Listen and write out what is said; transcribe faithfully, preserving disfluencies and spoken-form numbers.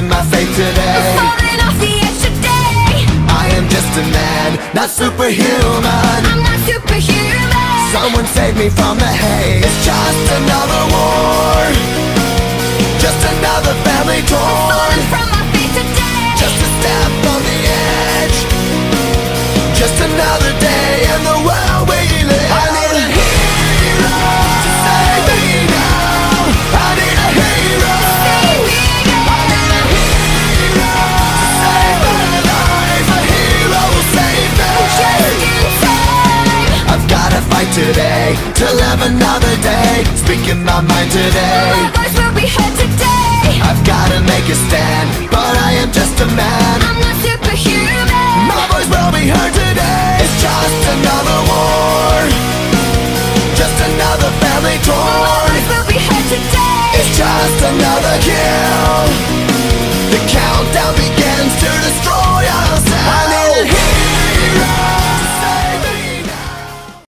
speaking my faith today. Falling off the edge today. I am just a man, not superhuman. I'm not superhuman. Someone save me from the haze. It's just another war, just another family torn. Falling from my feet today. Just a step on the edge, just another day in the world we live. I need a hero to save me now. I need a hero. Save me again. I need a hero to save my life. A hero will save me. Just in time. I've gotta fight today to live another day. Speaking my mind today. My voice will be heard today. I've gotta make a stand, but I am just a man. I'm not superhuman. My voice will be heard today. It's just another war, just another family My torn. voice will be heard today. It's just another kill. The countdown begins to destroy ourselves. I need a hero